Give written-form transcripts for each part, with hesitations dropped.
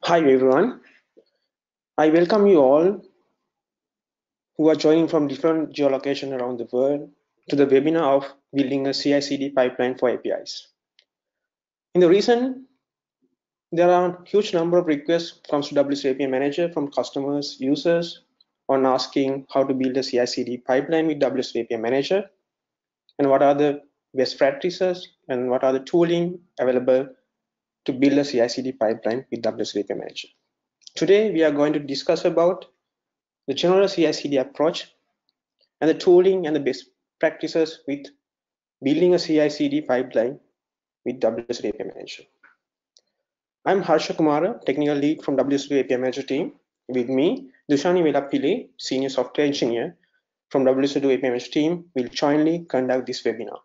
Hi everyone, I welcome you all who are joining from different geolocations around the world to the webinar of building a CI/CD pipeline for APIs. In the recent, there are a huge number of requests comes to WSO2 API Manager from customers, users on asking how to build a CI/CD pipeline with WSO2 API Manager and what are the best practices and what are the tooling available to build a CI/CD pipeline with WSO2 API Manager. Today, we are going to discuss about the general CI/CD approach and the tooling and the best practices with building a CI/CD pipeline with WSO2 API Manager. I'm Harsha Kumara, technical lead from WSO2 API Manager team. With me, Dushani Velapille, senior software engineer from WSO2 API Manager team, will jointly conduct this webinar.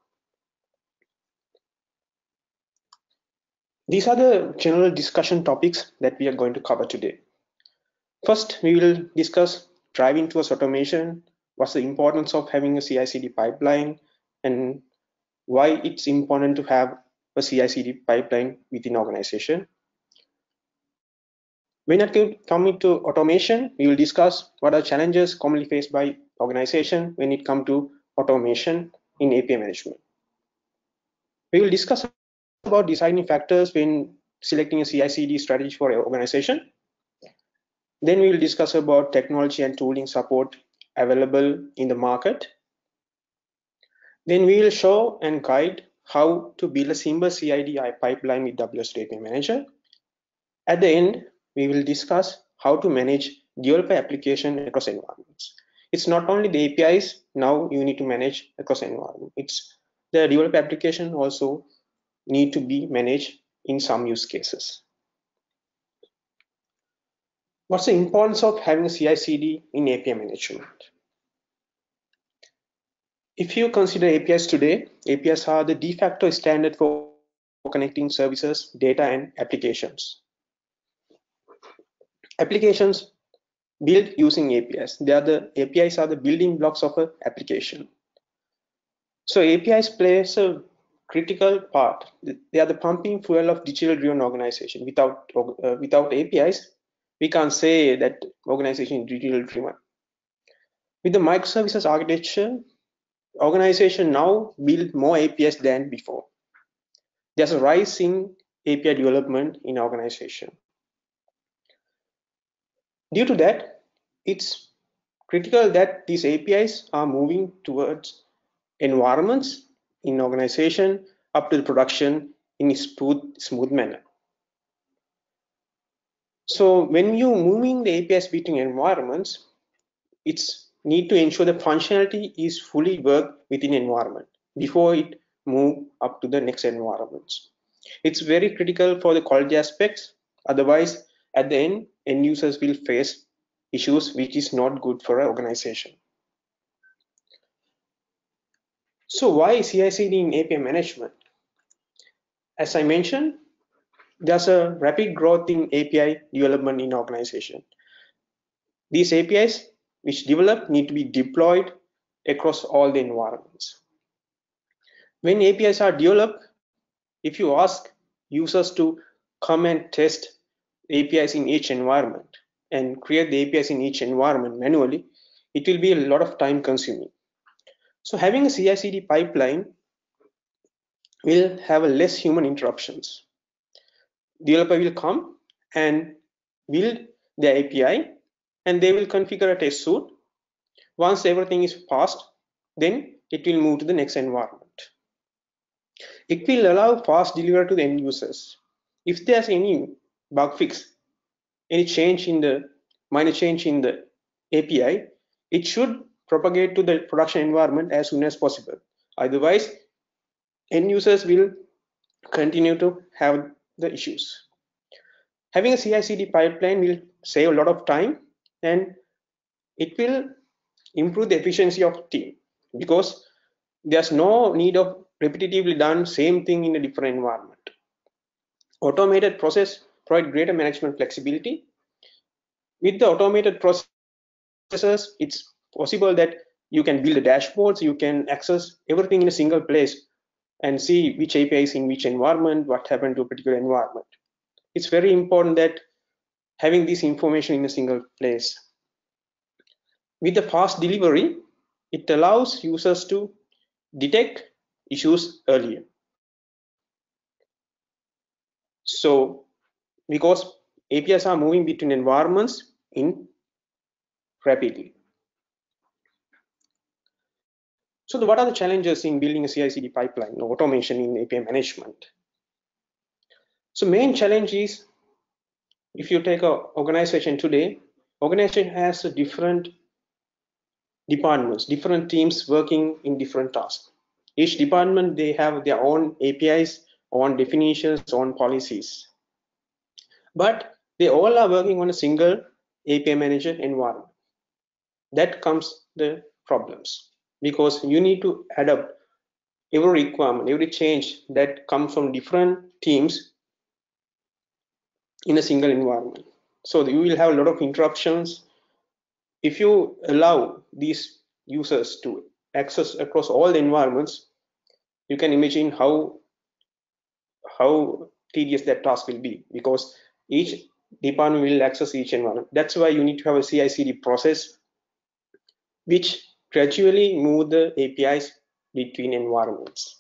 These are the general discussion topics that we are going to cover today. First, we will discuss driving towards automation, what's the importance of having a CI/CD pipeline, and why it's important to have a CI/CD pipeline within organization. When it comes to automation, we will discuss what are challenges commonly faced by organization when it comes to automation in API management. We will discuss about deciding factors when selecting a CI/CD strategy for an organization. Then we will discuss about technology and tooling support available in the market. Then we will show and guide how to build a simple CI/CD pipeline with WSO2 API Manager. At the end, we will discuss how to manage developer application across environments. It's not only the APIs now you need to manage across environment. It's the developer application also need to be managed in some use cases. What's the importance of having a CI/CD in API management? If you consider APIs today, APIs are the de facto standard for connecting services, data, and applications. Applications built using APIs. APIs are the building blocks of an application. So APIs plays a critical part. They are the pumping fuel of digital-driven organization. Without APIs, we can't say that organization is digital-driven. With the microservices architecture, organization now build more APIs than before. There's a rise in API development in organization. Due to that, it's critical that these APIs are moving towards environments in organization up to the production in a smooth manner. So when you're moving the APIs between environments, it's need to ensure the functionality is fully work within environment before it move up to the next environments. It's very critical for the quality aspects. Otherwise, at the end users will face issues which is not good for an organization. So why CI/CD in API management? As I mentioned, there's a rapid growth in API development in organization. These APIs which develop need to be deployed across all the environments. When APIs are developed, if you ask users to come and test APIs in each environment and create the APIs in each environment manually, it will be a lot of time consuming. So having a CI/CD pipeline will have a less human interruptions. Developer will come and build the API and they will configure a test suite. Once everything is passed, then it will move to the next environment. It will allow fast delivery to the end users. If there's any bug fix, any minor change in the API, it should propagate to the production environment as soon as possible. Otherwise, end users will continue to have the issues. Having a CI/CD pipeline will save a lot of time and it will improve the efficiency of team because there's no need of repetitively done same thing in a different environment. Automated process provide greater management flexibility. With the automated processes, it's possible that you can build a dashboards, you can access everything in a single place and see which API is in which environment, what happened to a particular environment. It's very important that having this information in a single place. With the fast delivery, it allows users to detect issues earlier. So, because APIs are moving between environments in rapidly. So what are the challenges in building a CI/CD pipeline or automation in API management? So main challenge is, if you take an organization today, organization has different departments, different teams working in different tasks. Each department, they have their own APIs, own definitions, own policies. But they all are working on a single API manager environment. That comes the problems, because you need to adapt every requirement, every change that comes from different teams in a single environment. So you will have a lot of interruptions. If you allow these users to access across all the environments, you can imagine how tedious that task will be, because each department will access each environment. That's why you need to have a CI/CD process which gradually move the APIs between environments.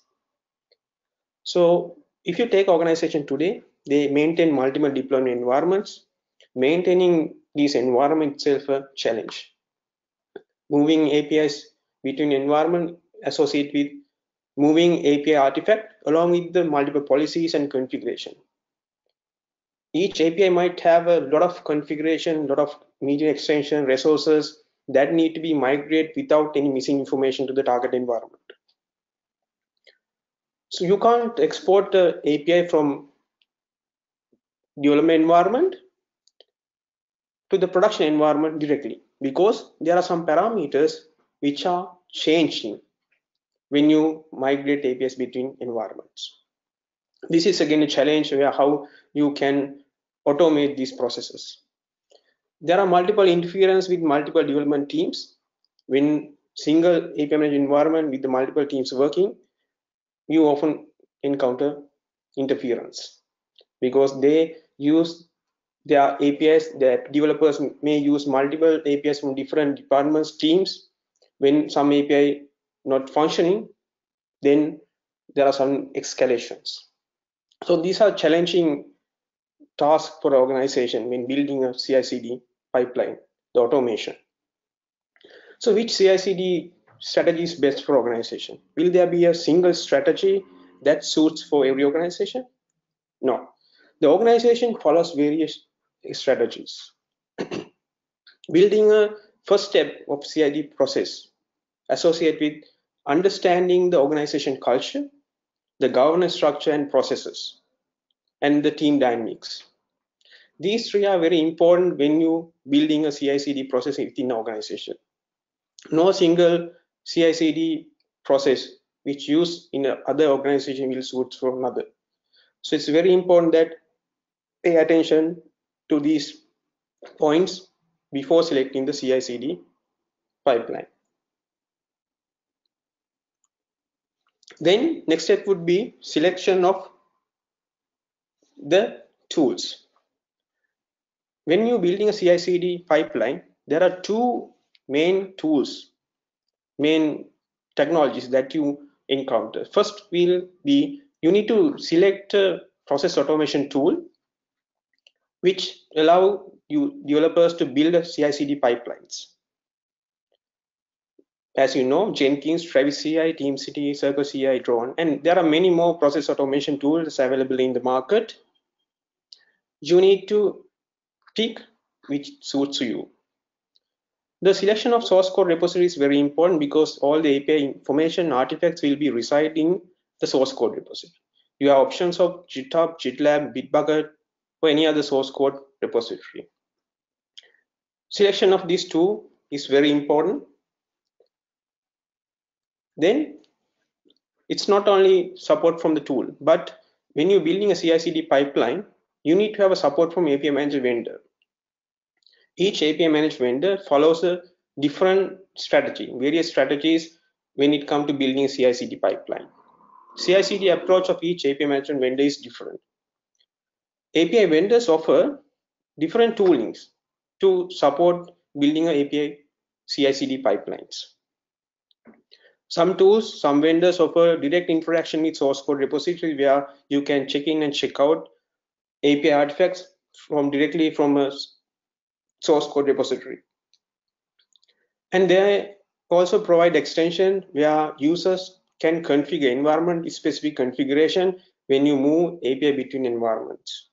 So if you take organization today, they maintain multiple deployment environments. Maintaining this environment itself a challenge. Moving APIs between environment associated with moving API artifact along with the multiple policies and configuration. Each API might have a lot of configuration, a lot of media extension resources that need to be migrated without any missing information to the target environment. So you can't export the API from development environment to the production environment directly, because there are some parameters which are changing when you migrate APIs between environments. This is again a challenge where how you can automate these processes. There are multiple interference with multiple development teams. When single API managed environment with the multiple teams working, you often encounter interference, because they use their APIs, that developers may use multiple APIs from different departments, teams. When some API not functioning, then there are some escalations. So these are challenging tasks for organization when building a CI/CD pipeline, the automation. So which CI/CD strategy is best for organization? Will there be a single strategy that suits for every organization? No. The organization follows various strategies. Building a first step of CID process associated with understanding the organization culture, the governance structure and processes, and the team dynamics. These three are very important when you building a CI/CD process within an organization. No single CI/CD process which used in other organization will suit for another. So it's very important that pay attention to these points before selecting the CI/CD pipeline. Then next step would be selection of the tools. When you're building a CI/CD pipeline, there are two main tools, main technologies that you encounter. First will be, you need to select a process automation tool which allow you developers to build CI/CD pipelines. As you know, Jenkins, Travis CI, TeamCity, Circle CI, Drone, and there are many more process automation tools available in the market. You need to pick which suits you. The selection of source code repository is very important, because all the API information artifacts will be residing the source code repository. You have options of GitHub, GitLab, Bitbucket, or any other source code repository. Selection of these two is very important. Then it's not only support from the tool, but when you're building a CI/CD pipeline, you need to have a support from API manager vendor. Each API managed vendor follows a different strategy, various strategies when it comes to building a CI/CD pipeline. CI/CD approach of each API management vendor is different. API vendors offer different toolings to support building an API CI/CD pipelines. Some tools, some vendors offer direct interaction with source code repository where you can check in and check out API artifacts directly from a source code repository. And they also provide extension where users can configure environment specific configuration when you move API between environments.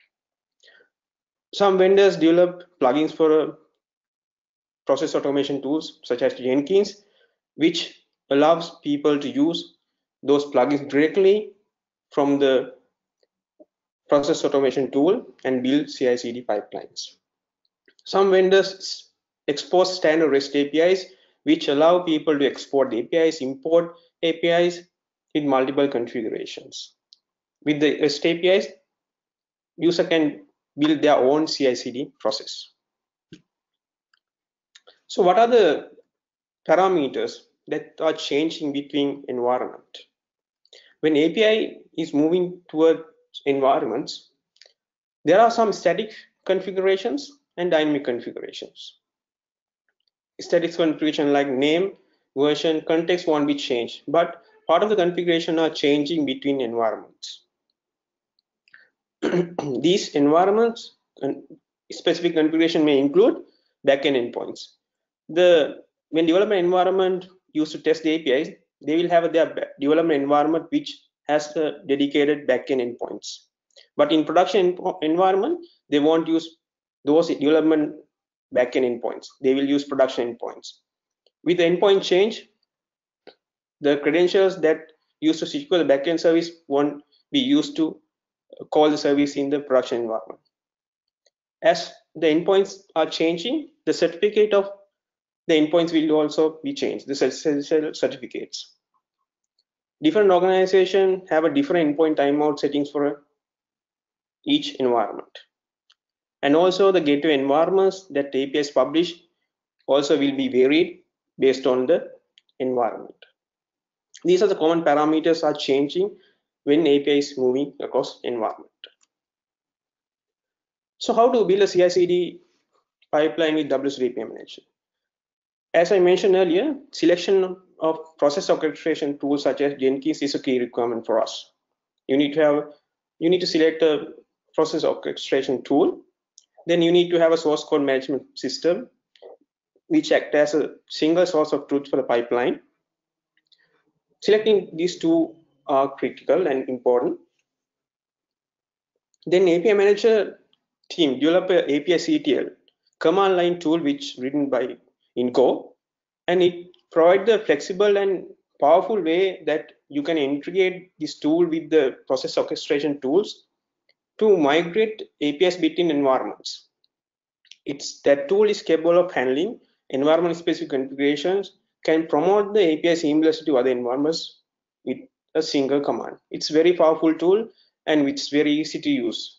Some vendors develop plugins for process automation tools such as Jenkins, which allows people to use those plugins directly from the process automation tool and build CI/CD pipelines. Some vendors expose standard REST APIs, which allow people to export APIs, import APIs with multiple configurations. With the REST APIs, user can build their own CI/CD process. So what are the parameters that are changing between environment? When API is moving toward environments, there are some static configurations and dynamic configurations. Static configuration like name, version, context won't be changed, but part of the configuration are changing between environments. These environments and specific configuration may include backend endpoints. When development environment used to test the APIs, they will have their development environment which has the dedicated backend endpoints. But in production environment, they won't use those development backend endpoints. They will use production endpoints. With the endpoint change, the credentials that used to secure the backend service won't be used to call the service in the production environment. As the endpoints are changing, the certificate of the endpoints will also be changed, the certificates. Different organizations have a different endpoint timeout settings for each environment. And also the gateway environments that APIs publish also will be varied based on the environment. These are the common parameters are changing when API is moving across environment. So how to build a CI/CD pipeline with WSO2 API Manager? As I mentioned earlier, selection of process orchestration tools such as Jenkins is a key requirement for us. You need to select a process orchestration tool. Then you need to have a source code management system which acts as a single source of truth for the pipeline. Selecting these two are critical and important. Then API Manager team develop a API CTL command line tool which written by in Go, and it provides the flexible and powerful way that you can integrate this tool with the process orchestration tools to migrate APIs between environments. That tool is capable of handling environment specific configurations, can promote the API seamlessly to other environments with a single command. It's a very powerful tool and it's very easy to use.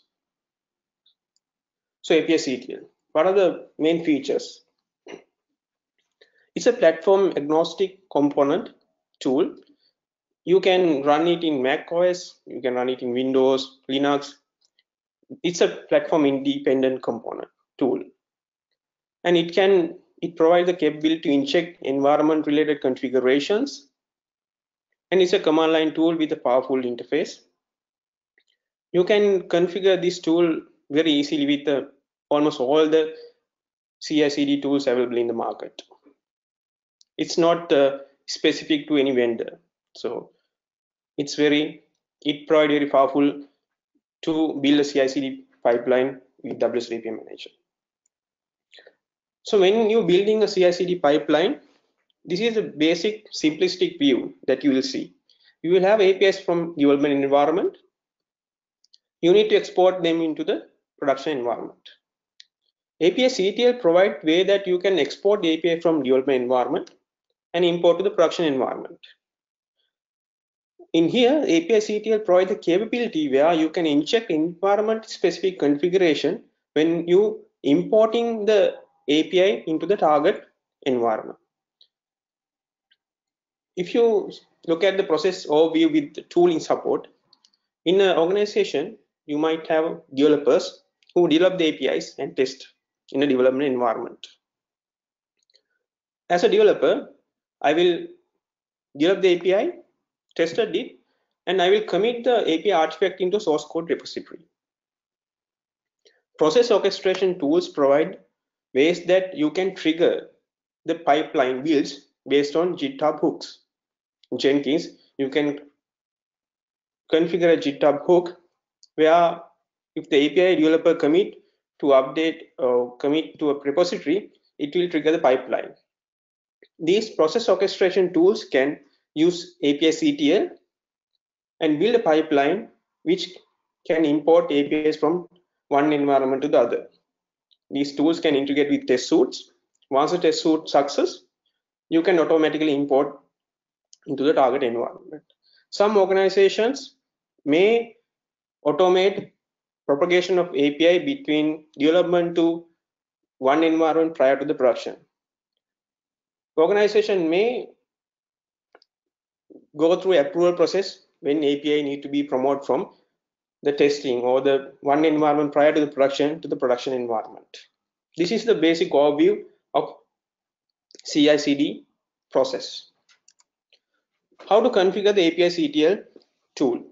So API CTL, what are the main features? It's a platform agnostic component tool. You can run it in Mac OS, you can run it in Windows, Linux. It's a platform independent component tool. And it provides the capability to inject environment related configurations. And it's a command line tool with a powerful interface. You can configure this tool very easily with almost all the CI/CD tools available in the market. It's not specific to any vendor. So it provides very powerful to build a CI/CD pipeline with WSO2 API Manager. So when you're building a CI/CD pipeline, this is a basic simplistic view that you will see. You will have APIs from development environment. You need to export them into the production environment. API CTL provides way that you can export the API from development environment and import to the production environment. In here, API CTL provides the capability where you can inject environment specific configuration when you importing the API into the target environment. If you look at the process overview with the tooling support, in an organization, you might have developers who develop the APIs and test in a development environment. As a developer, I will develop the API, tested it, and I will commit the API artifact into source code repository. Process orchestration tools provide ways that you can trigger the pipeline builds based on GitHub hooks. In Jenkins, you can configure a GitHub hook where if the API developer commit to update or commit to a repository, it will trigger the pipeline. These process orchestration tools can use API CTL and build a pipeline which can import APIs from one environment to the other. These tools can integrate with test suites. Once the test suite success, you can automatically import into the target environment. Some organizations may automate propagation of API between development to one environment prior to the production. Organization may go through approval process when API need to be promoted from the testing or the one environment prior to the production to the production environment. This is the basic overview of CI/CD process. How to configure the API CTL tool.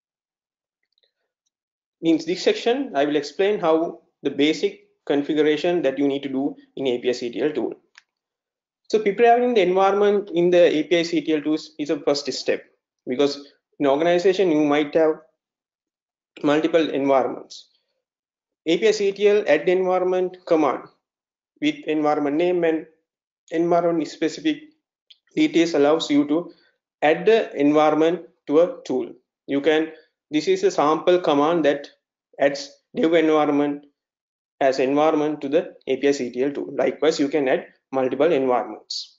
Means this section I will explain how the basic configuration that you need to do in API CTL tool. So preparing the environment in the API CTL tools is a first step, because in organization you might have multiple environments. API CTL add environment command with environment name and environment specific details allows you to add the environment to a tool. This is a sample command that adds dev environment as environment to the API CTL tool. Likewise, you can add multiple environments.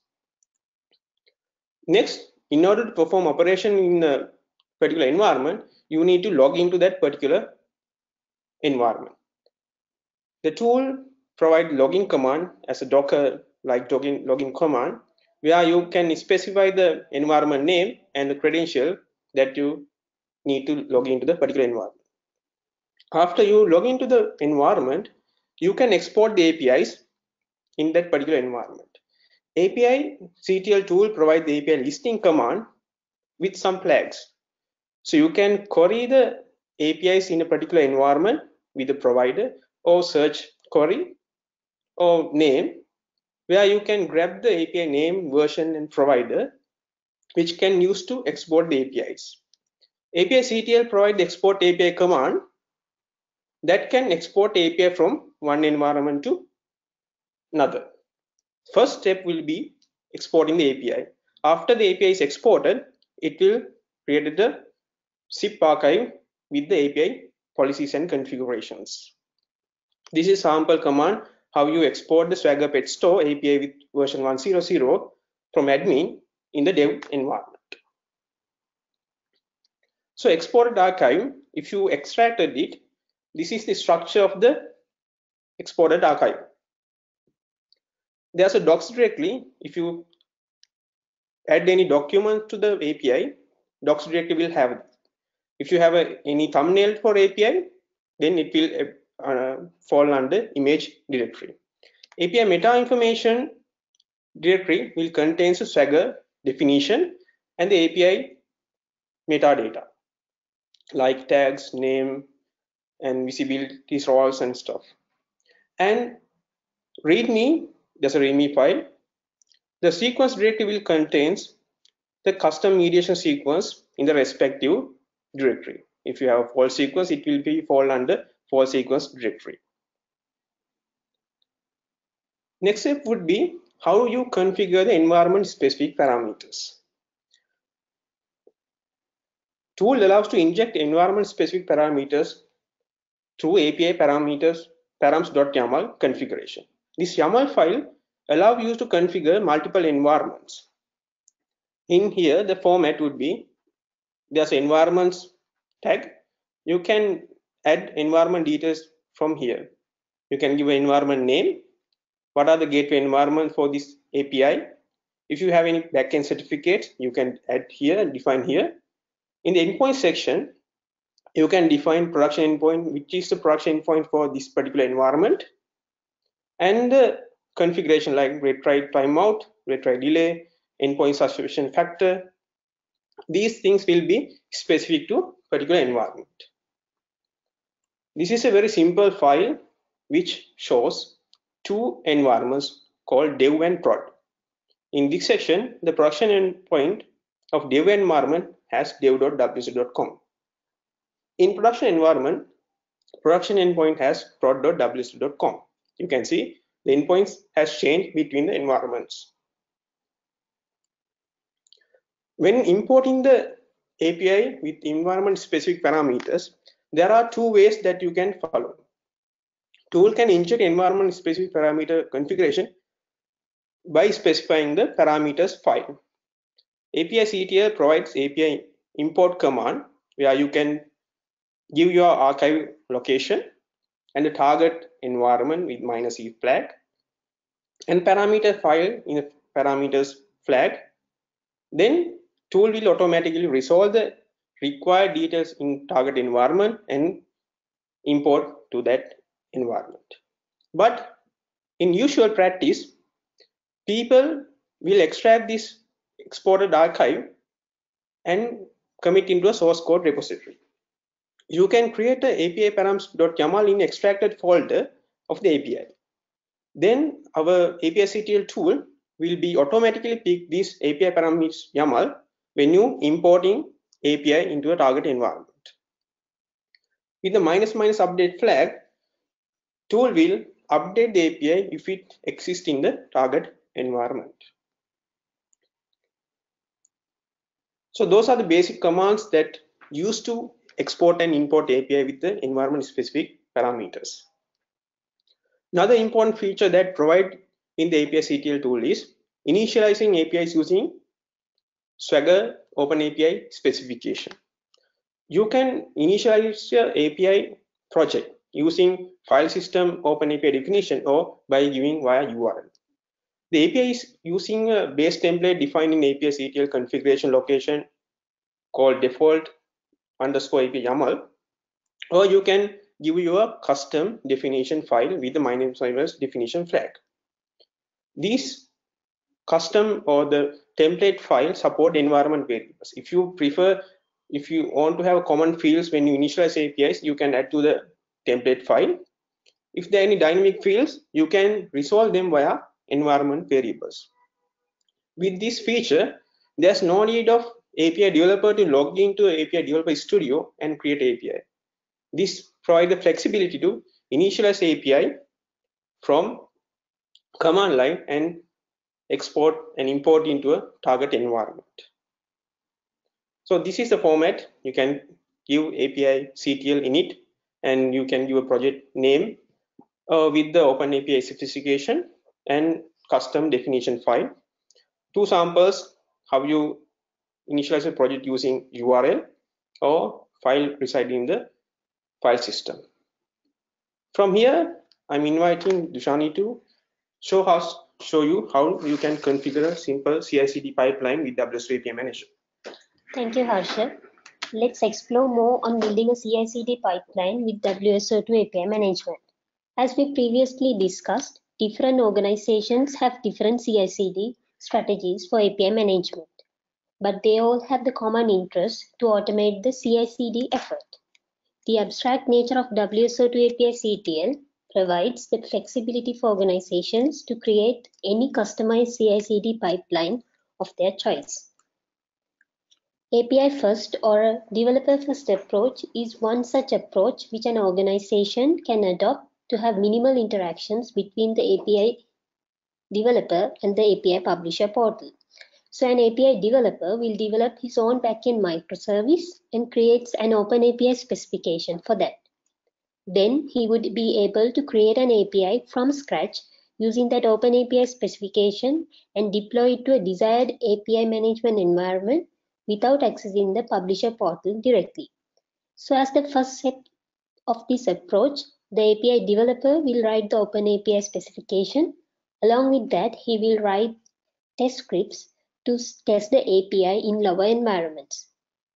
Next, in order to perform operation in a particular environment, you need to log into that particular environment. The tool provides login command as a Docker like login command, where you can specify the environment name and the credential that you need to log into the particular environment. After you log into the environment, you can export the APIs in that particular environment. API CTL tool provides the API listing command with some flags. So you can query the APIs in a particular environment with the provider or search query or name, where you can grab the API name, version, and provider, which can use to export the APIs. API CTL provides the export API command that can export API from one environment to another. First step will be exporting the API. After the API is exported, it will create the zip archive with the API policies and configurations. This is sample command how you export the Swagger Pet Store API with version 1.0.0 from admin in the dev environment. So exported archive, if you extracted it, this is the structure of the exported archive. There's a docs directory. If you add any document to the API, docs directory will have it. If you have any thumbnail for API, then it will fall under image directory. API meta information directory will contain the Swagger definition and the API metadata like tags, name, and visibility roles and stuff. And README, there's a README file. The sequence directory will contains the custom mediation sequence in the respective directory. If you have a fault sequence, it will be fall under fault sequence directory. Next step would be how you configure the environment specific parameters. Tool allows to inject environment specific parameters through API parameters params.yaml configuration. This YAML file allows you to configure multiple environments. In here, the format would be there's environments tag. You can add environment details from here. You can give an environment name. What are the gateway environment for this API? If you have any backend certificates, you can add here and define here. In the endpoint section, You can define production endpoint, which is the production endpoint for this particular environment, and the configuration like retry timeout, retry delay, endpoint subscription factor. These things will be specific to particular environment. This is a very simple file which shows two environments called dev and prod. In this section, the production endpoint of dev environment has dev.wso.com. In production environment, production endpoint has prod.wso.com. You can see the endpoints has changed between the environments. When importing the API with environment specific parameters, there are two ways that you can follow. Tool can inject environment specific parameter configuration by specifying the parameters file. API CTL provides API import command where you can give your archive location and the target environment with -e flag and parameter file in the parameters flag. Then tool will automatically resolve the required details in target environment and import to that environment. But in usual practice, people will extract this exported archive and commit into a source code repository. You can create a API params.yaml in extracted folder of the API. Then our API CTL tool will be automatically pick this API parameters YAML when you importing API into a target environment. With the -- update flag, tool will update the API if it exists in the target environment. So those are the basic commands that used to export and import API with the environment specific parameters. Another important feature that provided in the API CTL tool is initializing APIs using Swagger OpenAPI specification. You can initialize your API project using file system OpenAPI definition or by giving via URL. The API is using a base template defined in API CTL configuration location called default_API YAML, or you can give your custom definition file with the -- definition flag. These custom or the template file support environment variables. If you want to have common fields when you initialize APIs, you can add to the template file. If there are any dynamic fields, you can resolve them via environment variables. With this feature, there's no need of API developer to log into API Developer Studio and create API. This provides the flexibility to initialize API from command line and export and import into a target environment. So this is the format. You can give API CTL init and you can give a project name with the OpenAPI specification and custom definition file. Two samples, how you initialize a project using URL or file residing in the file system. From here, I'm inviting Dushani to show you how you can configure a simple CI/CD pipeline with WSO2 API Manager. Thank you, Harshad. Let's explore more on building a CI/CD pipeline with WSO2 API management. As we previously discussed, different organizations have different CI/CD strategies for API management, but they all have the common interest to automate the CI/CD effort. The abstract nature of WSO2 API CTL provides the flexibility for organizations to create any customized CI/CD pipeline of their choice. API first or a developer first approach is one such approach which an organization can adopt to have minimal interactions between the API developer and the API publisher portal. So an API developer will develop his own backend microservice and creates an OpenAPI specification for that. Then he would be able to create an API from scratch using that OpenAPI specification and deploy it to a desired API management environment without accessing the publisher portal directly. So as the first step of this approach, the API developer will write the OpenAPI specification. Along with that, he will write test scripts to test the API in lower environments.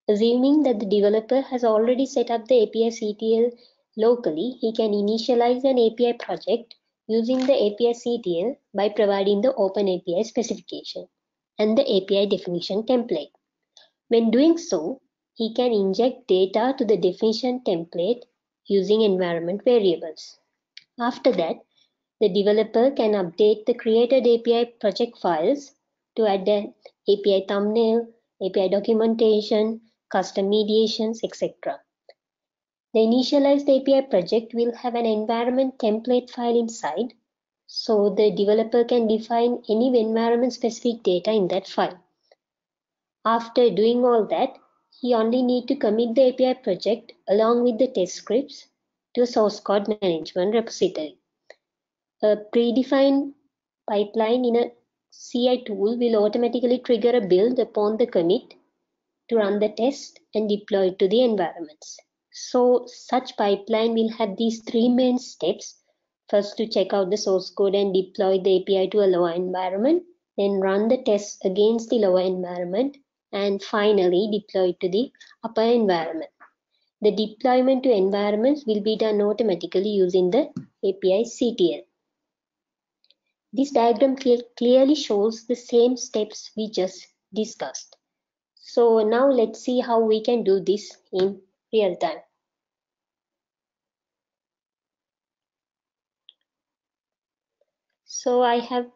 Assuming that the developer has already set up the API CTL locally, he can initialize an API project using the API CTL by providing the Open API specification and the API definition template. When doing so, he can inject data to the definition template using environment variables. After that, the developer can update the created API project files to add an API thumbnail, API documentation, custom mediations, etc. The initialized API project will have an environment template file inside, so the developer can define any environment-specific data in that file. After doing all that, he only needs to commit the API project along with the test scripts to a source code management repository. A predefined pipeline in a CI tool will automatically trigger a build upon the commit to run the test and deploy it to the environments. So such pipeline will have these three main steps. First, to check out the source code and deploy the API to a lower environment, then run the tests against the lower environment, and finally deploy it to the upper environment. The deployment to environments will be done automatically using the API CTL. This diagram clearly shows the same steps we just discussed. So now let's see how we can do this in real time. So I have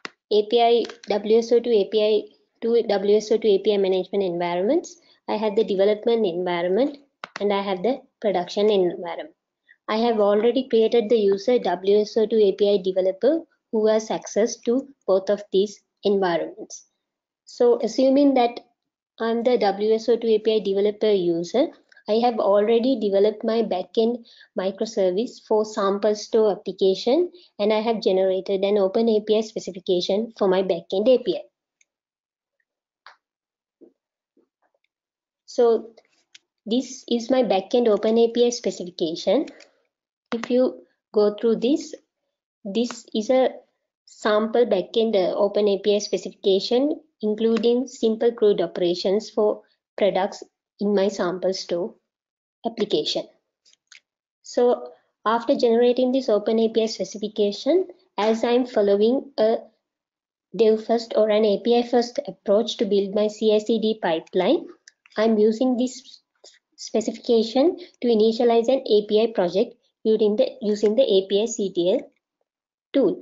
two WSO2 API management environments. I have the development environment and I have the production environment. I have already created the user WSO2 API developer who has access to both of these environments. So assuming that I'm the WSO2 API developer user, I have already developed my backend microservice for sample store application, and I have generated an Open API specification for my backend API. So this is my backend Open API specification. If you go through this is a sample backend Open API specification, including simple CRUD operations for products in my sample store application. So after generating this Open API specification, as I'm following a dev first or an API first approach to build my CI/CD pipeline, I'm using this specification to initialize an API project using the API CTL tool.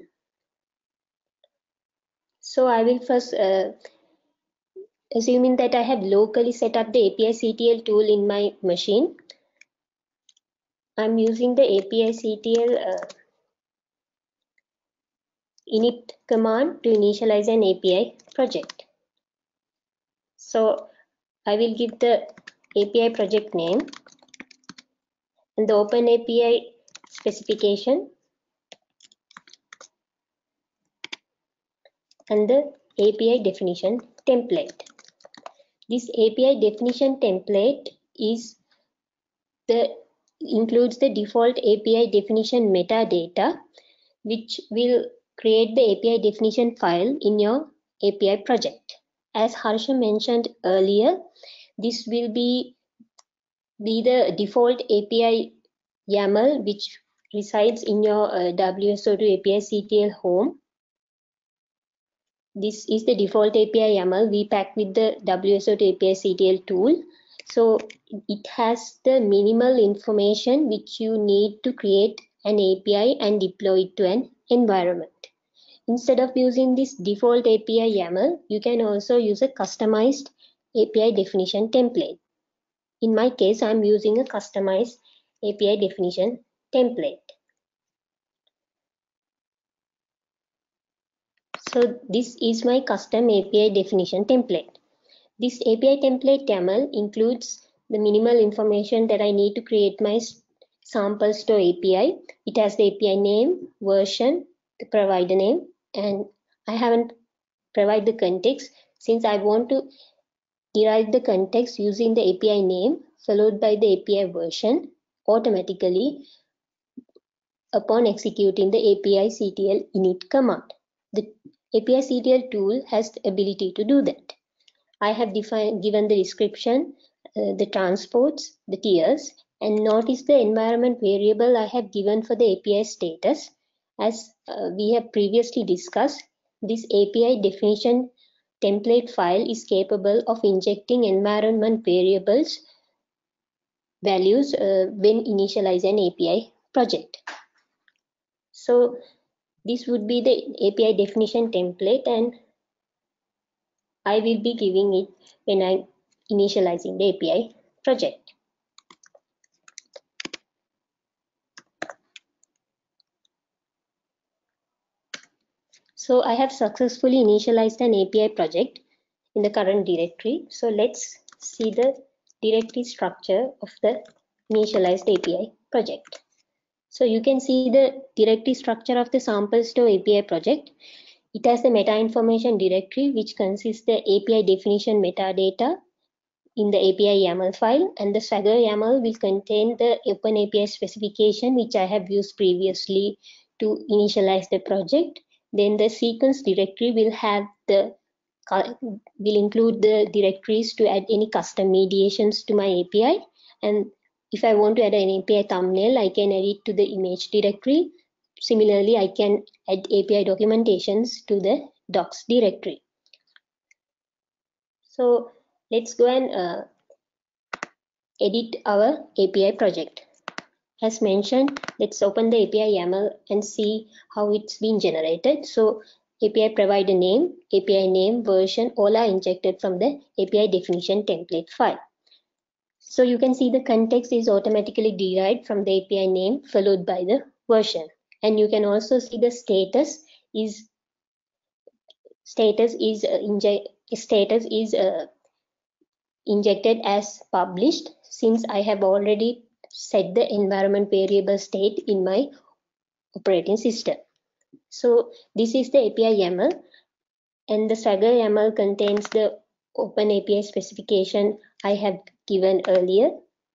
So I will first, assuming that I have locally set up the API CTL tool in my machine, I'm using the API CTL init command to initialize an API project. So I will give the API project name and the Open API specification and the API definition template. This API definition template includes the default API definition metadata, which will create the API definition file in your API project. As Harsha mentioned earlier, this will be the default API YAML which resides in your WSO2 API CTL home. This is the default API YAML we pack with the WSO2 API CTL tool. So it has the minimal information which you need to create an API and deploy it to an environment. Instead of using this default API YAML, you can also use a customized API definition template. In my case, I'm using a customized API definition template. So this is my custom API definition template. This API template YAML includes the minimal information that I need to create my sample store API. It has the API name, version, the provider name, and I haven't provided the context since I want to derive the context using the API name followed by the API version automatically upon executing the API CTL init command. The API CTL tool has the ability to do that. I have given the description the transports, the tiers, and notice the environment variable I have given for the API status. As we have previously discussed, this API definition template file is capable of injecting environment variables values when initialize an API project. So this would be the API definition template, and I will be giving it when I'm initializing the API project. So I have successfully initialized an API project in the current directory. So let's see the directory structure of the initialized API project. So you can see the directory structure of the sample store API project. It has the meta information directory, which consists the API definition metadata in the API YAML file, and the Swagger YAML will contain the Open API specification, which I have used previously to initialize the project. Then the sequence directory will include the directories to add any custom mediations to my API. And if I want to add an API thumbnail, I can add it to the image directory. Similarly, I can add API documentations to the docs directory. So let's go and edit our API project. As mentioned, let's open the API YAML and see how it's been generated. So API provider name, API name, version, all are injected from the API definition template file. So you can see the context is automatically derived from the API name followed by the version. And you can also see the status is injected as published, since I have already set the environment variable state in my operating system. So this is the API YAML, and the Swagger YAML contains the Open API specification I have given earlier.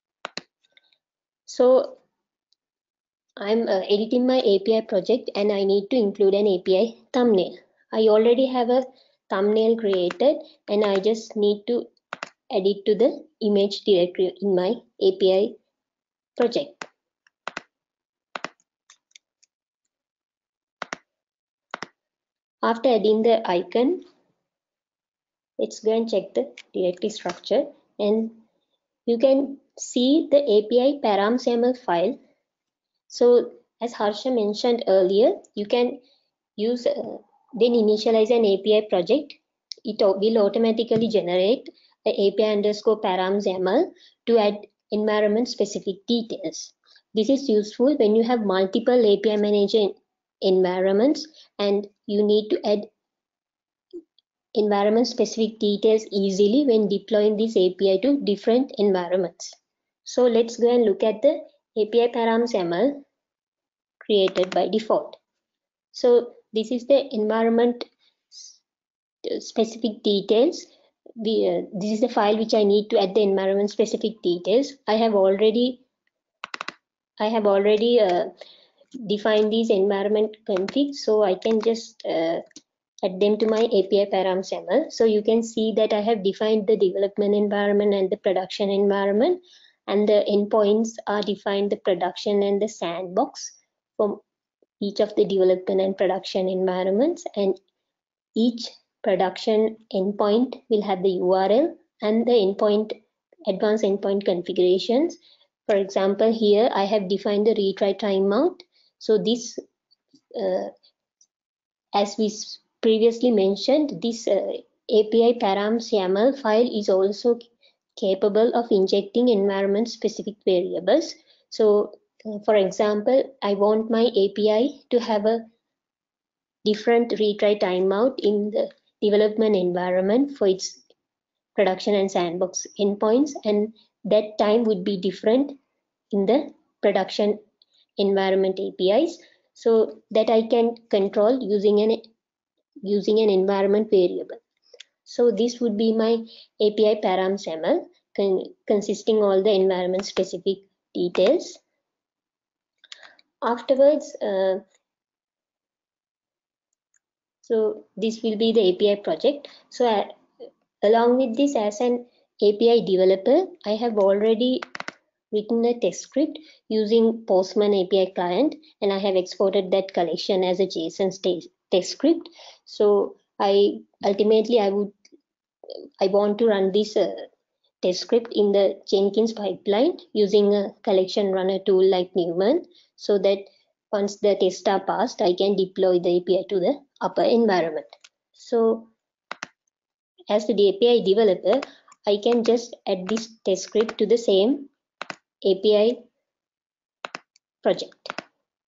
So I'm editing my API project, and I need to include an API thumbnail. I already have a thumbnail created, and I just need to add it to the image directory in my API project. After adding the icon, let's go and check the directory structure, and you can see the API params YAML file. So as Harsha mentioned earlier, you can use then initialize an API project. It will automatically generate the API underscore params YAML to add environment specific details. This is useful when you have multiple API manager environments and you need to add environment specific details easily when deploying this API to different environments. So let's go and look at the API params YAML created by default. So this is the environment specific details. This is the file which I need to add the environment specific details. I have already defined these environment configs, so I can just add them to my API params YAML. So you can see that I have defined the development environment and the production environment, and the endpoints are defined the production and the sandbox for each of the development and production environments, and each production endpoint will have the URL and the advanced endpoint configurations. For example, here I have defined the retry timeout. So this, as we previously mentioned, this API params YAML file is also capable of injecting environment specific variables. So for example, I want my API to have a different retry timeout in the development environment for its production and sandbox endpoints, and that time would be different in the production environment APIs, so that I can control using an environment variable. So this would be my API params YAML consisting all the environment specific details. Afterwards, so this will be the API project. So along with this, as an API developer, I have already written a test script using Postman API client, and I have exported that collection as a JSON test script. So I want to run this test script in the Jenkins pipeline using a collection runner tool like Newman, so that once the tests are passed, I can deploy the API to the upper environment. So as the API developer, I can just add this test script to the same API project.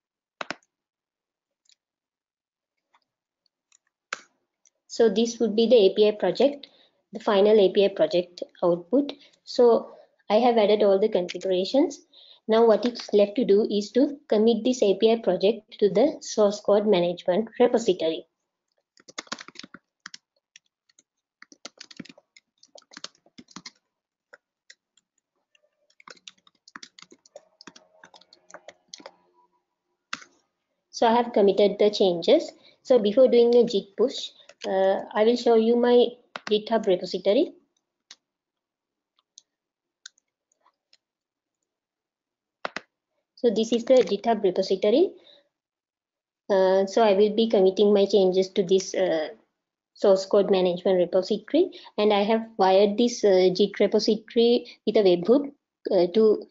So this would be the API project, the final API project output. So I have added all the configurations. Now what is left to do is to commit this API project to the source code management repository. So I have committed the changes. So before doing a git push, I will show you my GitHub repository. So this is the GitHub repository. So I will be committing my changes to this source code management repository, and I have wired this Git repository with a webhook to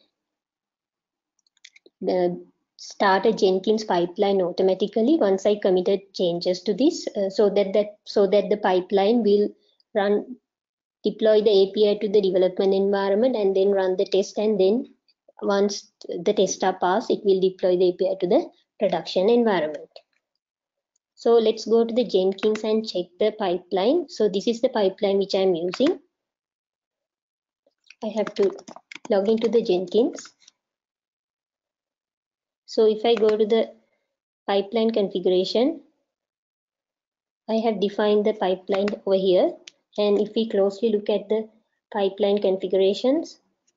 start a Jenkins pipeline automatically once I committed changes to this, so that the pipeline will deploy the API to the development environment and then run the test, and then once the tests are passed, it will deploy the API to the production environment. So let's go to the Jenkins and check the pipeline. So this is the pipeline which I'm using. I have to log into the Jenkins. So if I go to the pipeline configuration, I have defined the pipeline over here. And if we closely look at the pipeline configurations,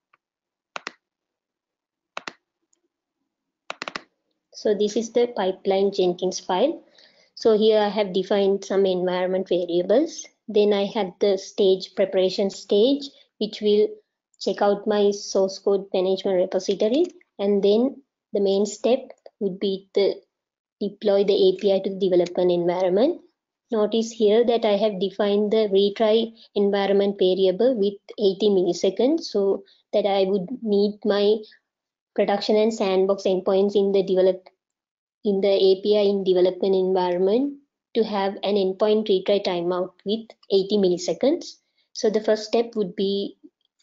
so this is the pipeline Jenkins file. So here I have defined some environment variables. Then I have the stage preparation stage, which will check out my source code management repository. And then the main step would be to deploy the API to the development environment. Notice here that I have defined the retry environment variable with 80 milliseconds, so that I would need my production and sandbox endpoints in the API in development environment to have an endpoint retry timeout with 80 milliseconds. So the first step would be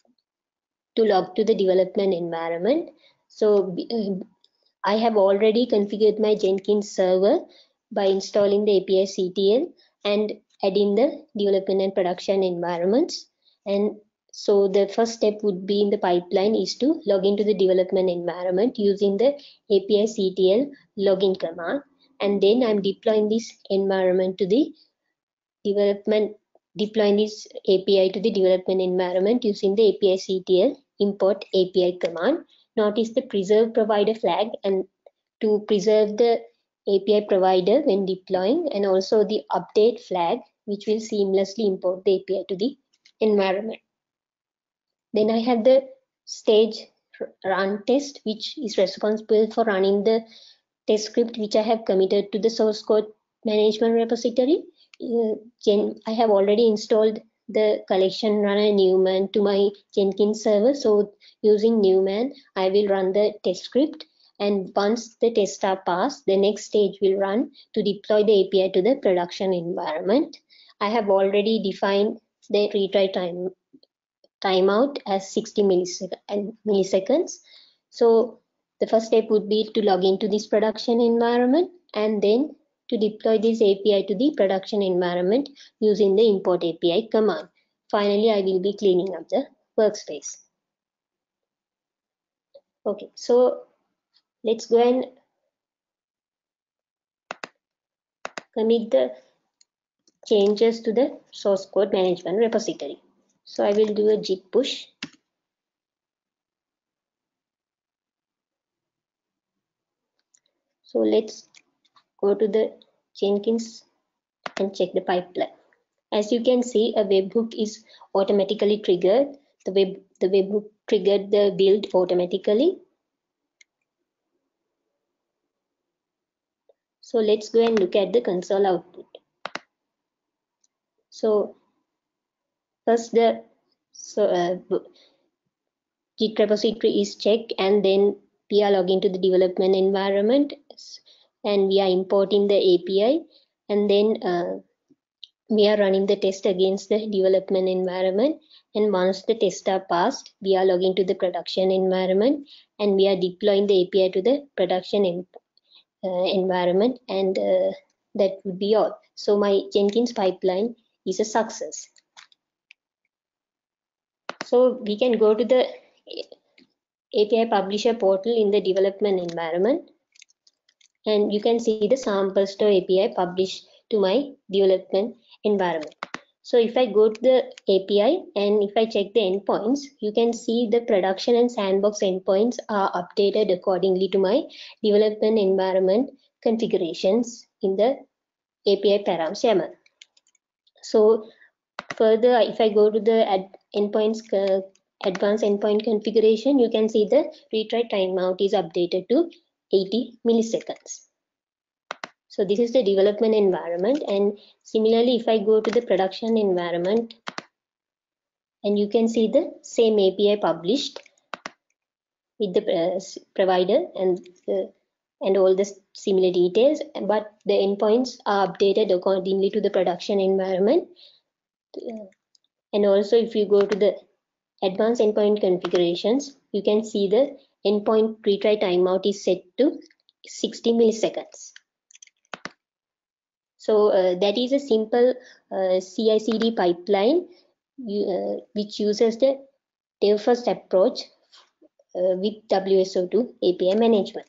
to log to the development environment. So I have already configured my Jenkins server by installing the API CTL and adding the development and production environments. And so the first step would be in the pipeline is to log into the development environment using the API CTL login command. And then I'm deploying this environment to the deploying this API to the development environment using the API CTL import API command. Notice the preserve provider flag and to preserve the API provider when deploying, and also the update flag, which will seamlessly import the API to the environment. Then I have the stage run test, which is responsible for running the test script which I have committed to the source code management repository. I have already installed the collection runner Newman to my Jenkins server. So using Newman, I will run the test script. And once the tests are passed, the next stage will run to deploy the API to the production environment. I have already defined the retry timeout as 60 milliseconds. So the first step would be to log into this production environment and then to deploy this API to the production environment using the import API command. Finally, I will be cleaning up the workspace. Okay, so let's go and commit the changes to the source code management repository. So I will do a git push. So let's go to the Jenkins and check the pipeline. As you can see, a webhook is automatically triggered the webhook triggered the build automatically. So let's go and look at the console output. So first the Git repository is checked, and then we are logging to the development environment, and we are importing the API, and then we are running the test against the development environment. And once the tests are passed, we are logging to the production environment, and we are deploying the API to the production environment, and that would be all. So my Jenkins pipeline is a success. So we can go to the API publisher portal in the development environment, and you can see the sample store API published to my development environment. So if I go to the API and if I check the endpoints, you can see the production and sandbox endpoints are updated accordingly to my development environment configurations in the API params YAML. So further, if I go to the advanced endpoint configuration, you can see the retry timeout is updated to 80 milliseconds. So this is the development environment, and similarly, if I go to the production environment, and you can see the same API published with the provider and all the similar details, but the endpoints are updated accordingly to the production environment. And also, if you go to the advanced endpoint configurations, you can see the endpoint retry timeout is set to 60 milliseconds. So that is a simple CI/CD pipeline which uses the dev-first approach with WSO2 API management.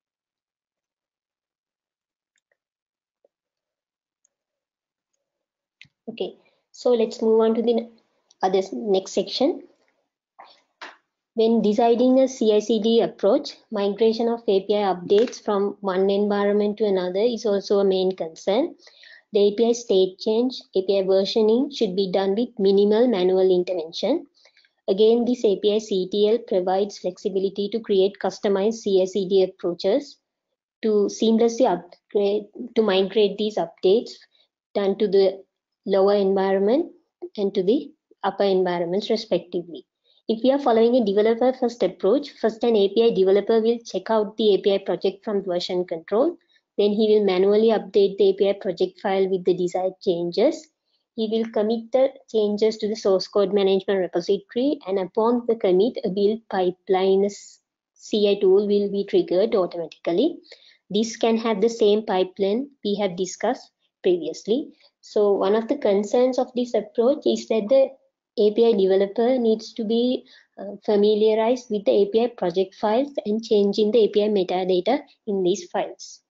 Okay, so let's move on to the next section. When deciding a CI/CD approach, migration of API updates from one environment to another is also a main concern. The API state change, API versioning should be done with minimal manual intervention. Again, this API CTL provides flexibility to create customized CI/CD approaches to seamlessly migrate these updates done to the lower environment and to the upper environments respectively. If we are following a developer first approach, first an API developer will check out the API project from version control. Then he will manually update the API project file with the desired changes. He will commit the changes to the source code management repository, and upon the commit, a build pipeline CI tool will be triggered automatically. This can have the same pipeline we have discussed previously. So one of the concerns of this approach is that the API developer needs to be familiarized with the API project files and changing the API metadata in these files.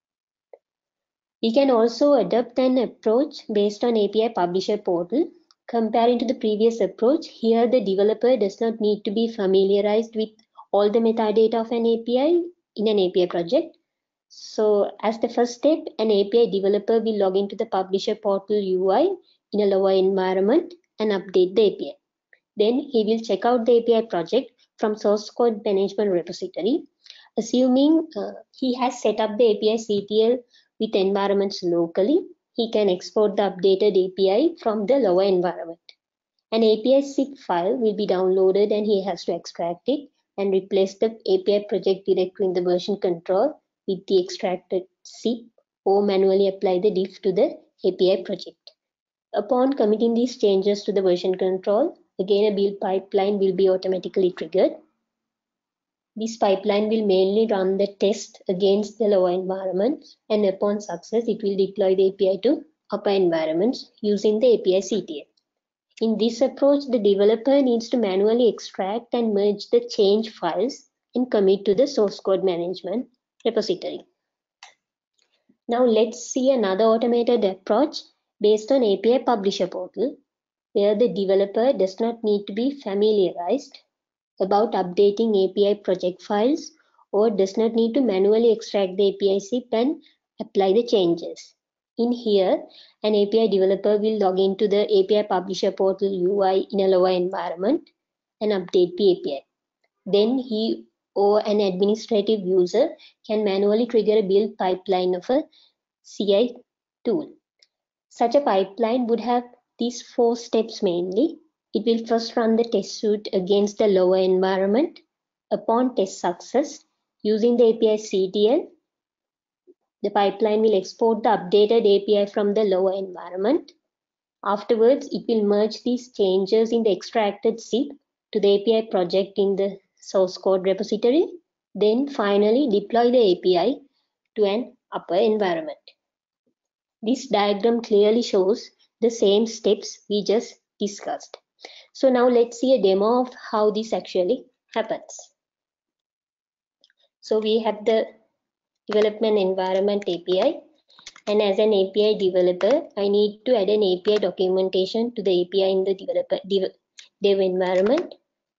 We can also adopt an approach based on API publisher portal. Comparing to the previous approach, here the developer does not need to be familiarized with all the metadata of an API in an API project. So as the first step, an API developer will log into the publisher portal UI in a lower environment and update the API. Then he will check out the API project from source code management repository. Assuming he has set up the API CTL with environments locally, he can export the updated API from the lower environment. An API zip file will be downloaded, and he has to extract it and replace the API project directory in the version control with the extracted zip, or manually apply the diff to the API project. Upon committing these changes to the version control, again a build pipeline will be automatically triggered. This pipeline will mainly run the test against the lower environments, and upon success, it will deploy the API to upper environments using the API CTL. In this approach, the developer needs to manually extract and merge the change files and commit to the source code management repository. Now let's see another automated approach based on API publisher portal, where the developer does not need to be familiarized about updating API project files, or does not need to manually extract the API zip and apply the changes. In here, an API developer will log into the API publisher portal UI in a lower environment. and update the API. Then he or an administrative user can manually trigger a build pipeline of a CI tool. Such a pipeline would have these 4 steps mainly. It will first run the test suite against the lower environment. Upon test success, using the API CTL, the pipeline will export the updated API from the lower environment. Afterwards, it will merge these changes in the extracted zip to the API project in the source code repository. Then finally deploy the API to an upper environment. This diagram clearly shows the same steps we just discussed. So now let's see a demo of how this actually happens. So we have the development environment API, and as an API developer, I need to add an API documentation to the API in the dev environment.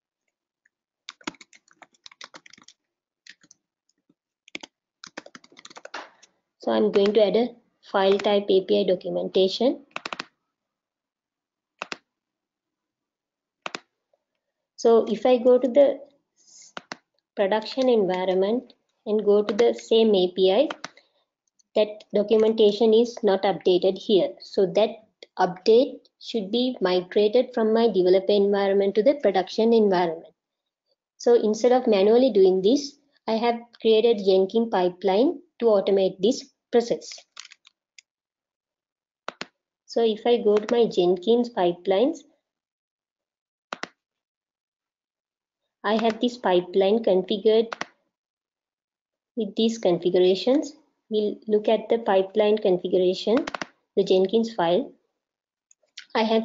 So I'm going to add a file type API documentation. So if I go to the production environment and go to the same API, that documentation is not updated here. So that update should be migrated from my developer environment to the production environment. So instead of manually doing this, I have created Jenkins pipeline to automate this process. So if I go to my Jenkins pipelines, I have this pipeline configured with these configurations. We'll look at the pipeline configuration, the Jenkins file. I have,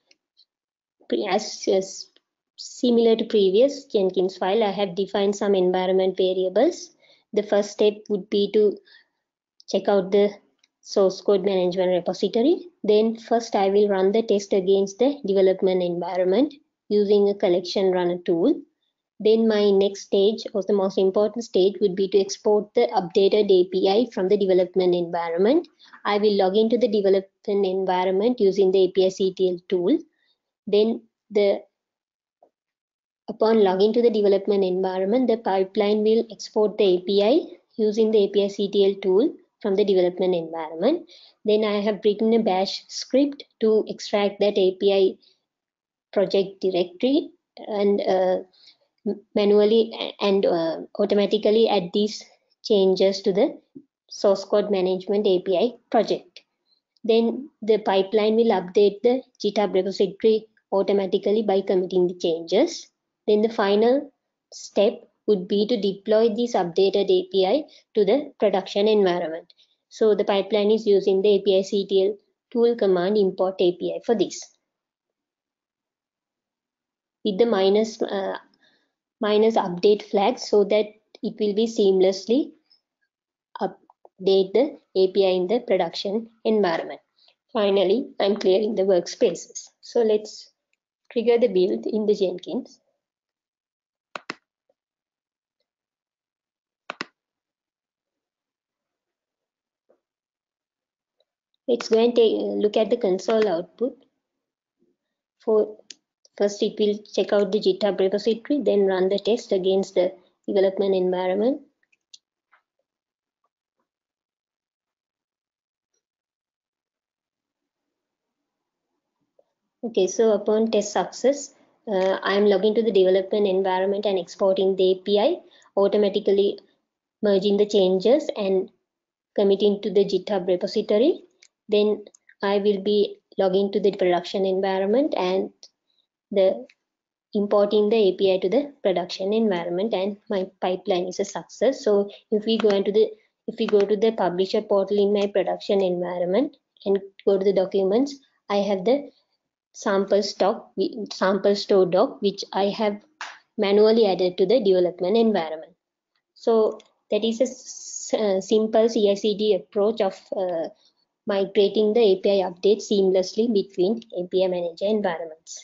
as similar to previous Jenkins file, I have defined some environment variables. The first step would be to check out the source code management repository. Then first I will run the test against the development environment using a collection runner tool. Then my next stage, or the most important stage, would be to export the updated API from the development environment. I will log into the development environment using the API CTL tool. Then upon logging to the development environment, the pipeline will export the API using the API CTL tool from the development environment. Then I have written a bash script to extract that API project directory and manually and automatically add these changes to the source code management API project. Then the pipeline will update the GitHub repository automatically by committing the changes. Then the final step would be to deploy this updated API to the production environment. So the pipeline is using the API CTL tool command import API for this. With the minus update flag so that it will be seamlessly update the API in the production environment. Finally, I'm clearing the workspaces. So let's trigger the build in the Jenkins. Let's go and look at the console output. First, it will check out the GitHub repository, then run the test against the development environment. Okay, so upon test success, I am logging to the development environment and exporting the API, automatically merging the changes and committing to the GitHub repository. Then I will be logging to the production environment and importing the API to the production environment, and my pipeline is a success. So if we go to the publisher portal in my production environment and go to the documents, I have the sample store doc which I have manually added to the development environment. So that is a simple CI/CD approach of migrating the API updates seamlessly between API Manager environments.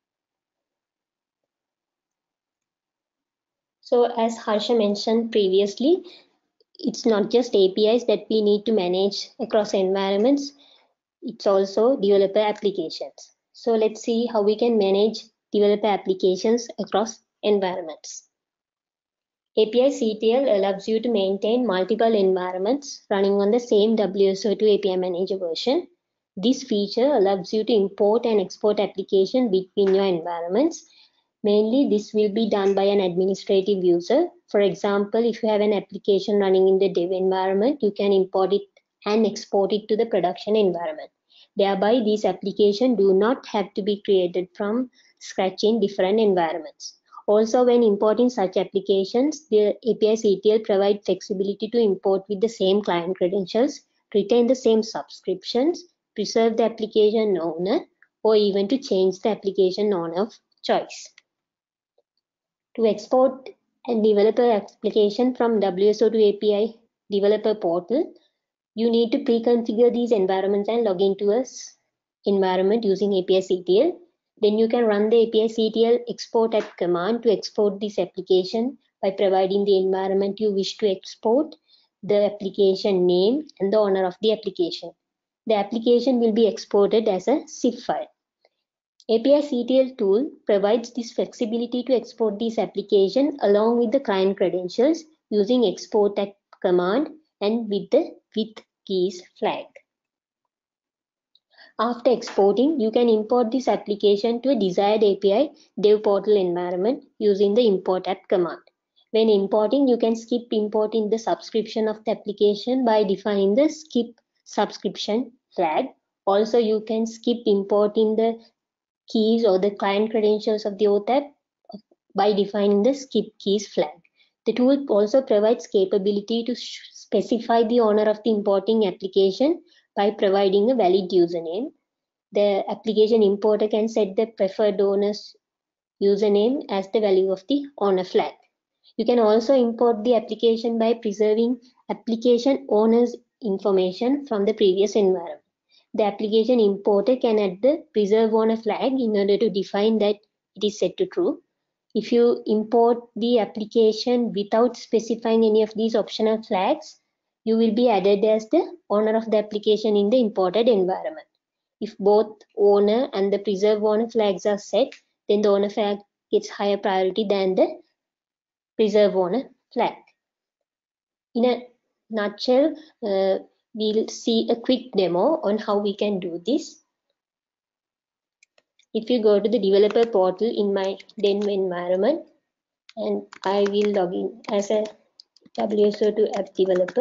So as Harsha mentioned previously, it's not just APIs that we need to manage across environments, it's also developer applications. So let's see how we can manage developer applications across environments. API CTL allows you to maintain multiple environments running on the same WSO2 API Manager version. This feature allows you to import and export applications between your environments. Mainly, this will be done by an administrative user. For example, if you have an application running in the dev environment, you can import it and export it to the production environment. Thereby, these applications do not have to be created from scratch in different environments. Also, when importing such applications, the API CTL provides flexibility to import with the same client credentials, retain the same subscriptions, preserve the application owner, or even to change the application owner of choice. To export and develop an application from WSO2 API developer portal, you need to pre-configure these environments and log into an environment using API CTL. Then you can run the API CTL export at command to export this application by providing the environment you wish to export, the application name, and the owner of the application. The application will be exported as a zip file. API CTL tool provides this flexibility to export these applications along with the client credentials using export at command and with the with keys flag. After exporting, you can import this application to a desired API dev portal environment using the import at command. When importing, you can skip importing the subscription of the application by defining the skip subscription flag. Also, you can skip importing the keys or the client credentials of the OAuth by defining the skip keys flag. The tool also provides capability to specify the owner of the importing application by providing a valid username. The application importer can set the preferred owner's username as the value of the owner flag. You can also import the application by preserving application owner's information from the previous environment. The application importer can add the preserve owner flag in order to define that it is set to true. If you import the application without specifying any of these optional flags, you will be added as the owner of the application in the imported environment. If both owner and the preserve owner flags are set, then the owner flag gets higher priority than the preserve owner flag. In a nutshell, we'll see a quick demo on how we can do this. If you go to the developer portal in my dev environment, and I will log in as a WSO2 app developer,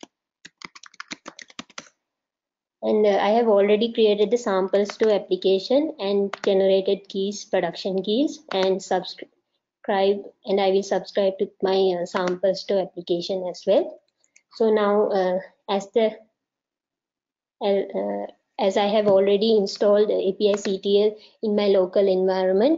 and I have already created the sample store application and generated keys, production keys, and subscribe, and I will subscribe to my sample store application as well. So now as I have already installed API CTL in my local environment,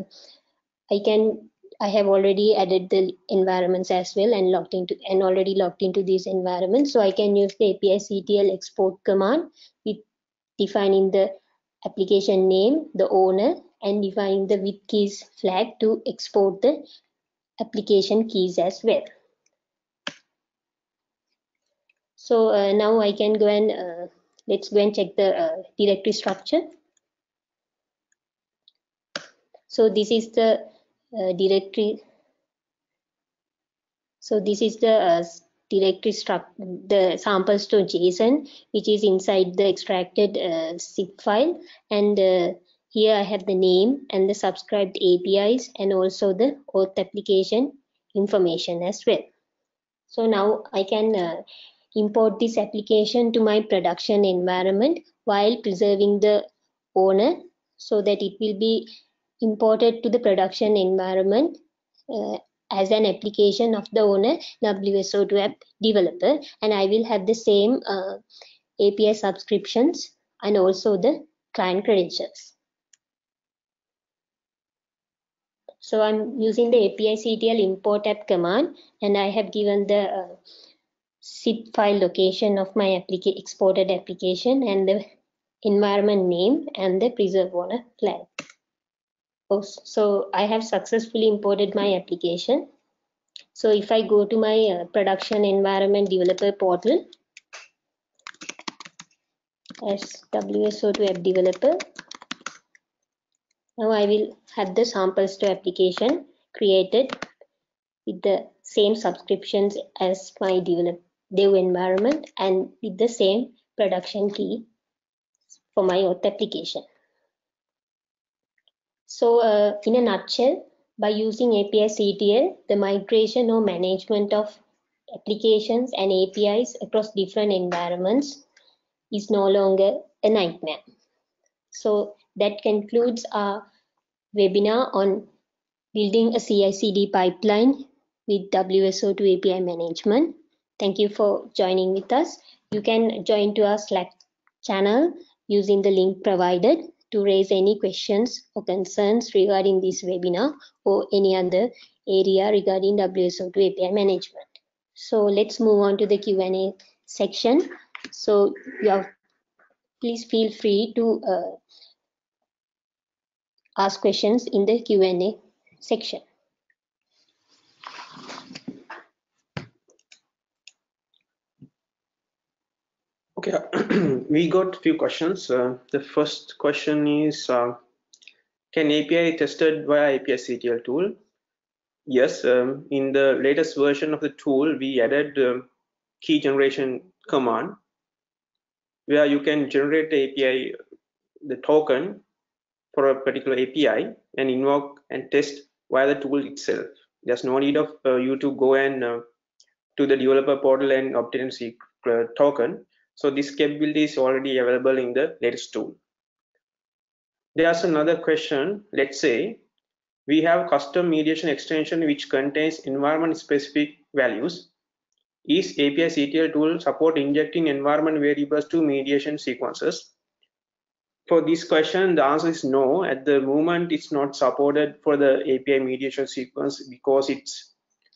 I have already added the environments as well and already logged into these environments. So I can use the API CTL export command with defining the application name, the owner, and defining the with keys flag to export the application keys as well. So now I can go and let's go and check the directory structure. So this is the directory. So this is the directory structure, the sample store JSON, which is inside the extracted zip file. And here I have the name and the subscribed APIs and also the auth application information as well. So now I can import this application to my production environment while preserving the owner so that it will be imported to the production environment as an application of the owner WSO2 app developer, and I will have the same API subscriptions and also the client credentials. So I'm using the API CTL import app command, and I have given the zip file location of my exported application and the environment name and the preserve owner flag. So I have successfully imported my application. So if I go to my production environment developer portal as WSO2 app developer, Now I will have the samples to application created with the same subscriptions as my dev environment and with the same production key for my auth application. So in a nutshell, by using API CTL, the migration or management of applications and APIs across different environments is no longer a nightmare. So that concludes our webinar on building a CI/CD pipeline with WSO2 API management. Thank you for joining with us. You can join to our Slack channel using the link provided to raise any questions or concerns regarding this webinar or any other area regarding WSO2 API management. So let's move on to the Q&A section. So please feel free to ask questions in the Q&A section. Okay, we got a few questions. The first question is, can API tested via API CTL tool? Yes, in the latest version of the tool, we added key generation command where you can generate the API, the token for a particular API and invoke and test via the tool itself. There's no need of you to go and to the developer portal and obtain a token. So this capability is already available in the latest tool. There's another question. Let's say we have custom mediation extension which contains environment specific values. Is API CTL tool support injecting environment variables to mediation sequences? For this question, the answer is no. At the moment, it's not supported for the API mediation sequence because it's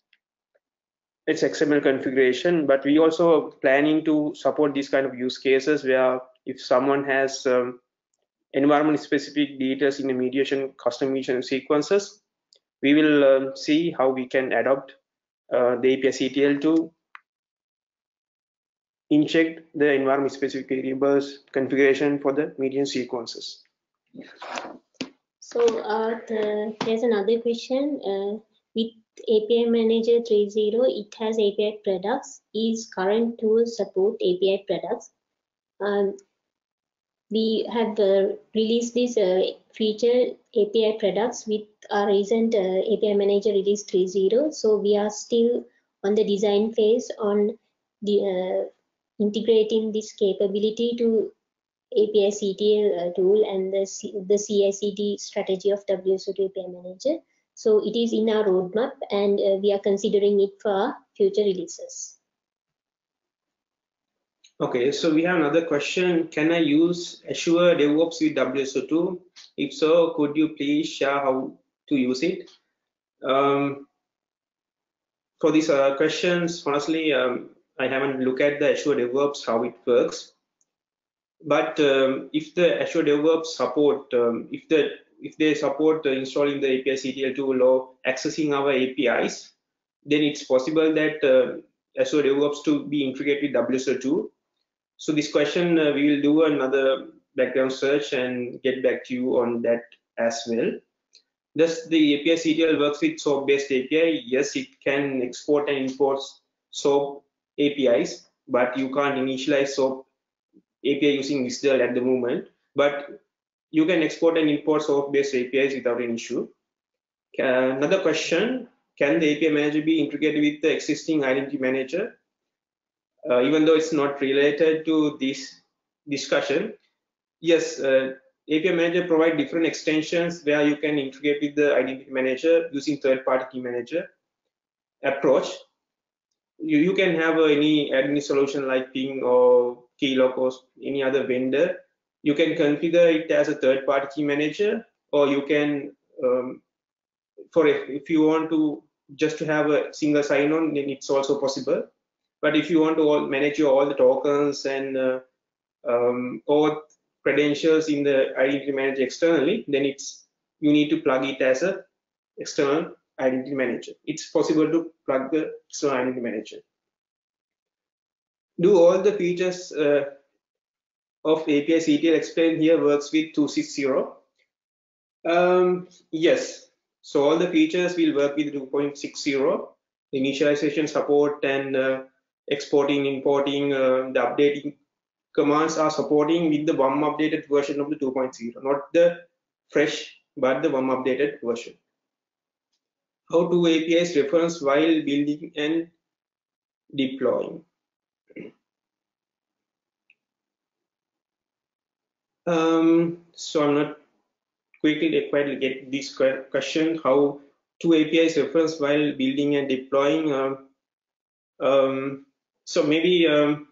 XML configuration, but we also planning to support these kind of use cases where if someone has environment specific details in the mediation custom mediation sequences, we will see how we can adopt the API CTL to inject the environment specific variables configuration for the mediation sequences. So there's another question. With API Manager 3.0, it has API products. Is current tool support API products? We have released this feature API products with our recent API Manager release 3.0. So we are still on the design phase on the integrating this capability to API CTL tool and the CI/CD strategy of WSO2 API Manager. So it is in our roadmap and we are considering it for our future releases. Okay, so we have another question. Can I use Azure DevOps with WSO2? If so, could you please share how to use it? For these questions, honestly, I haven't looked at the Azure DevOps, how it works. But if the Azure DevOps support, if they support installing the API CTL tool or accessing our APIs, then it's possible that Azure DevOps to be integrated with WSO2. So this question, we will do another background search and get back to you on that as well. Does the API CTL works with SOAP-based API? Yes, it can export and import SOAP APIs, but you can't initialize SOAP API using WSDL at the moment. But you can export and import SOAP-based APIs without an issue. Another question, can the API manager be integrated with the existing identity manager? Even though it's not related to this discussion, yes, API manager provide different extensions where you can integrate with the identity manager using third-party key manager approach. You can have any admin solution like Ping or Keylock or any other vendor. You can configure it as a third-party key manager, or you can, if you want to just to have a single sign-on, then it's also possible. But if you want to manage all the tokens and all credentials in the identity manager externally, then you need to plug it as a external identity manager. It's possible to plug the external identity manager. Do all the features of API CTL explained here works with 2.6.0? Yes. So all the features will work with 2.60. Initialization support and exporting, importing, the updating commands are supporting with the WUM updated version of the 2.0, not the fresh, but the WUM updated version. How to APIs reference while building and deploying. So I'm not quickly get this question, how two APIs reference while building and deploying. So maybe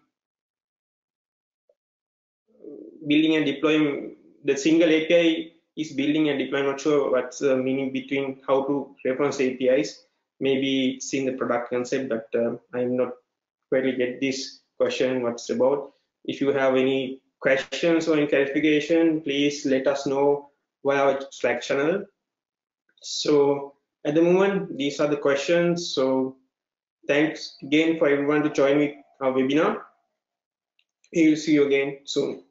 building and deploying, the single API is building and deploying. I'm not sure what's the meaning between how to reference APIs. Maybe it's in the product concept, but I'm not quite get this question what's about. If you have any questions or any clarification, please let us know via our Slack channel. So at the moment, these are the questions. So thanks again for everyone to join with our webinar. We will see you again soon.